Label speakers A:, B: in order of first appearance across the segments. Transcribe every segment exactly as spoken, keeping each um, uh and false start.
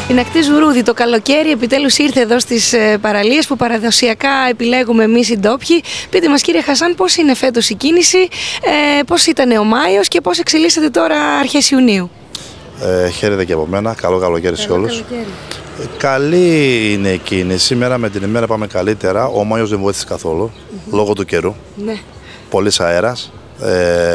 A: Την ακτή Ζουρούδη, το καλοκαίρι επιτέλους ήρθε εδώ στις παραλίες που παραδοσιακά επιλέγουμε εμείς οι ντόπιοι. Πείτε μας, κύριε Χασάν, πώς είναι φέτος η κίνηση, ε, πώς ήταν ο Μάιος και πώς εξελίσσεται τώρα αρχές Ιουνίου?
B: Ε, χαίρετε και από μένα. Καλό καλοκαίρι σε όλους. Καλή είναι η κίνηση. Μέρα με την ημέρα πάμε καλύτερα. Ο Μάιος δεν βοήθησε καθόλου mm-hmm. λόγω του καιρού.
A: Ναι.
B: Πολύς αέρας. Ε,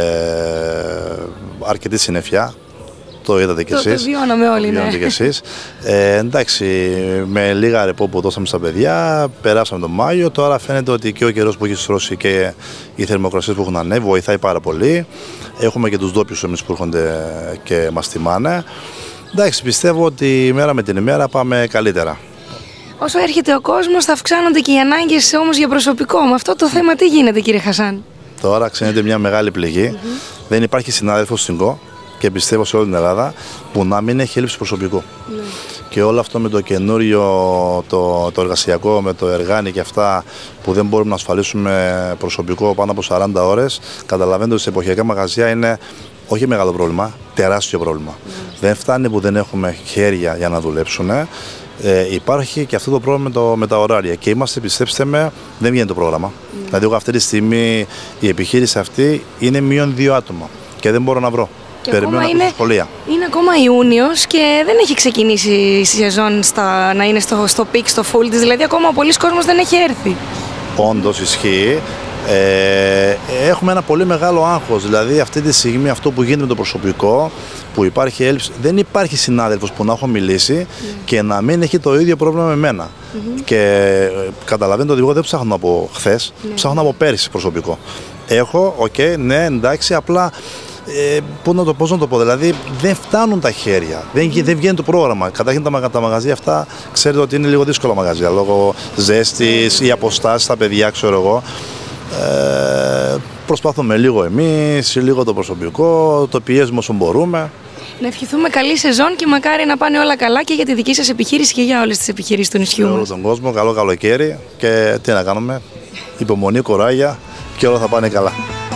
B: αρκετή συννεφιά. Το είδατε κι εσείς.
A: Το βιώναμε όλοι, ναι.
B: Κι εσείς. Ε, εντάξει, με λίγα ρεπό που δώσαμε στα παιδιά, περάσαμε τον Μάιο. Τώρα φαίνεται ότι και ο καιρός που έχει στρώσει και οι θερμοκρασίες που έχουν ανέβει βοηθάει πάρα πολύ. Έχουμε και τους ντόπιους εμείς που έρχονται και μας τιμάνε. Εντάξει, πιστεύω ότι μέρα με την ημέρα πάμε καλύτερα.
A: Όσο έρχεται ο κόσμος, θα αυξάνονται και οι ανάγκες όμως για προσωπικό. Με αυτό το θέμα τι γίνεται, κύριε Χασάν?
B: Τώρα ξενείται μια μεγάλη πληγή. Mm-hmm. Δεν υπάρχει συνάδελφος στην ΚΟ και πιστεύω σε όλη την Ελλάδα που να μην έχει έλλειψη προσωπικού. Mm. Και όλο αυτό με το καινούριο, το, το εργασιακό, με το εργάνι και αυτά που δεν μπορούμε να ασφαλίσουμε προσωπικό πάνω από σαράντα ώρες, καταλαβαίνετε ότι σε εποχιακά μαγαζιά είναι όχι μεγάλο πρόβλημα, τεράστιο πρόβλημα. Mm. Δεν φτάνει που δεν έχουμε χέρια για να δουλέψουν. Ε, υπάρχει και αυτό το πρόβλημα με, το, με τα ωράρια και είμαστε, πιστέψτε με, δεν βγαίνει το πρόγραμμα. Mm. Δηλαδή, εγώ αυτή τη στιγμή η επιχείρηση αυτή είναι μείον δύο άτομα και δεν μπορώ να βρω.
A: Και ακόμα είναι, είναι ακόμα Ιούνιος και δεν έχει ξεκινήσει η σεζόν στα, να είναι στο, στο πικ, στο full της, δηλαδή ακόμα πολλοί κόσμος δεν έχει έρθει.
B: Όντως ισχύει. Ε, έχουμε ένα πολύ μεγάλο άγχος, δηλαδή αυτή τη στιγμή αυτό που γίνεται με το προσωπικό, που υπάρχει έλλειψη, δεν υπάρχει συνάδελφος που να έχω μιλήσει mm. και να μην έχει το ίδιο πρόβλημα με μένα. Mm-hmm. Και ε, καταλαβαίνετε ότι εγώ δεν ψάχνω από χθες, mm. ψάχνω από πέρυσι προσωπικό. Έχω, οκ, okay, ναι, εντάξει, απλά Ε, πώς, να το, πώς να το πω, δηλαδή δεν φτάνουν τα χέρια, δεν, mm. δεν βγαίνει το πρόγραμμα. Καταρχήν τα, τα μαγαζιά αυτά ξέρετε ότι είναι λίγο δύσκολα μαγαζιά λόγω ζέστης ή αποστάσεις στα παιδιά, ξέρω εγώ. Ε, προσπαθούμε λίγο εμείς, λίγο το προσωπικό, το πιέζουμε όσο μπορούμε.
A: Να ευχηθούμε καλή σεζόν και μακάρι να πάνε όλα καλά και για τη δική σας επιχείρηση και για όλες τις επιχειρήσεις του νησιού μας.
B: Για όλο τον κόσμο, καλό καλοκαίρι και τι να κάνουμε, υπομονή, κοράγια και όλα θα πάνε καλά.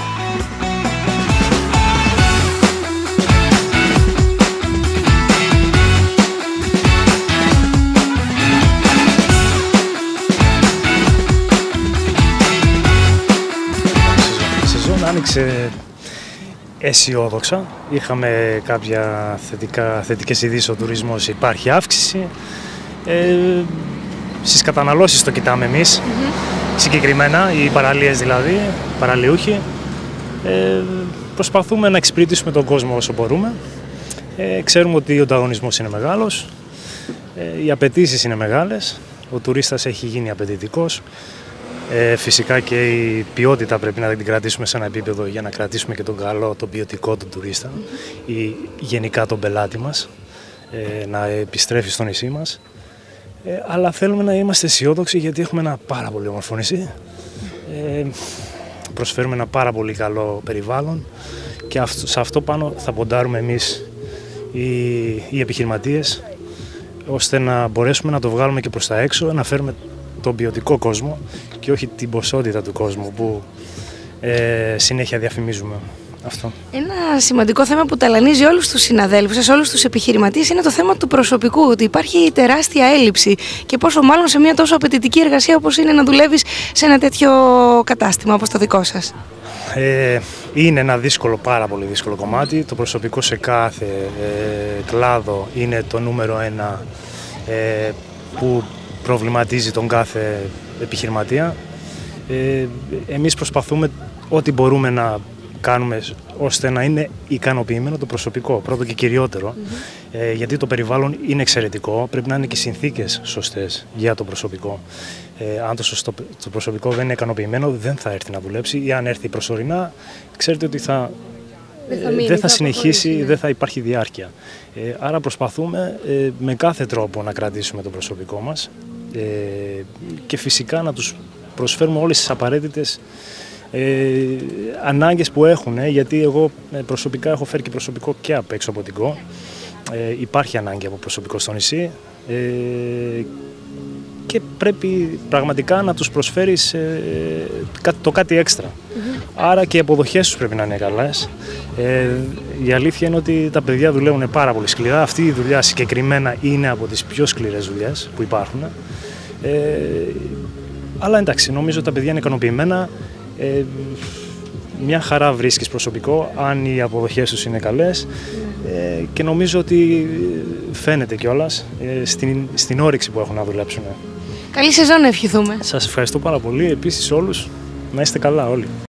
C: Άνοιξε αισιόδοξα. Είχαμε κάποια θετικά, θετικές ειδήσεις στο τουρισμός, υπάρχει αύξηση. Ε, στις καταναλώσεις το κοιτάμε εμείς, mm-hmm. συγκεκριμένα, οι παραλίες δηλαδή, παραλιούχοι. Ε, προσπαθούμε να εξυπηρετήσουμε τον κόσμο όσο μπορούμε. Ε, ξέρουμε ότι ο ανταγωνισμός είναι μεγάλος, ε, οι απαιτήσεις είναι μεγάλες, ο τουρίστας έχει γίνει απαιτητικός. Ε, φυσικά και η ποιότητα πρέπει να την κρατήσουμε σε ένα επίπεδο για να κρατήσουμε και τον καλό, τον ποιοτικό του τουρίστα ή γενικά τον πελάτη μας, ε, να επιστρέφει στο νησί μας. Ε, αλλά θέλουμε να είμαστε αισιόδοξοι γιατί έχουμε ένα πάρα πολύ όμορφο νησί. Ε, προσφέρουμε ένα πάρα πολύ καλό περιβάλλον και αυτό, σε αυτό πάνω θα ποντάρουμε εμείς οι, οι επιχειρηματίες ώστε να μπορέσουμε να το βγάλουμε και προς τα έξω, να φέρουμε τον ποιοτικό κόσμο και όχι την ποσότητα του κόσμου που ε, συνέχεια διαφημίζουμε. Αυτό.
A: Ένα σημαντικό θέμα που ταλανίζει όλους τους συναδέλφους σας, όλους τους επιχειρηματίες, είναι το θέμα του προσωπικού, ότι υπάρχει τεράστια έλλειψη και πόσο μάλλον σε μια τόσο απαιτητική εργασία όπως είναι να δουλεύεις σε ένα τέτοιο κατάστημα όπως το δικό σας.
C: Ε, είναι ένα δύσκολο, πάρα πολύ δύσκολο κομμάτι. Το προσωπικό σε κάθε ε, κλάδο είναι το νούμερο ένα ε, που προβληματίζει τον κάθε επιχειρηματία. Ε, εμείς προσπαθούμε ό,τι μπορούμε να κάνουμε ώστε να είναι ικανοποιημένο το προσωπικό, πρώτο και κυριότερο, mm-hmm. ε, γιατί το περιβάλλον είναι εξαιρετικό, πρέπει να είναι και συνθήκες σωστές για το προσωπικό. Ε, αν το, σωστό, το προσωπικό δεν είναι ικανοποιημένο, δεν θα έρθει να δουλέψει ή αν έρθει προσωρινά, ξέρετε ότι θα, δεν θα, μείνει, δεν θα συνεχίσει, ναι. δεν θα υπάρχει διάρκεια. Ε, άρα προσπαθούμε ε, με κάθε τρόπο να κρατήσουμε το προσωπικό μας ε, και φυσικά να τους προσφέρουμε όλες τις απαραίτητες ε, ανάγκες που έχουν, ε, γιατί εγώ προσωπικά έχω φέρει και προσωπικό και απ' έξω από την ΚΟ. Ε, υπάρχει ανάγκη από προσωπικό στο νησί. Ε, και πρέπει πραγματικά να τους προσφέρεις ε, το κάτι έξτρα. Mm-hmm. Άρα και οι αποδοχές τους πρέπει να είναι καλές. Ε, η αλήθεια είναι ότι τα παιδιά δουλεύουν πάρα πολύ σκληρά. Αυτή η δουλειά συγκεκριμένα είναι από τις πιο σκληρές δουλειές που υπάρχουν. Ε, αλλά εντάξει, νομίζω ότι τα παιδιά είναι ικανοποιημένα. Ε, μια χαρά βρίσκεις προσωπικό, αν οι αποδοχές τους είναι καλές. Ε, και νομίζω ότι φαίνεται κιόλας ε, στην, στην όρεξη που έχουν να δουλέψουν.
A: Καλή σεζόν να ευχηθούμε.
C: Σας ευχαριστώ πάρα πολύ. Επίσης όλους να είστε καλά όλοι.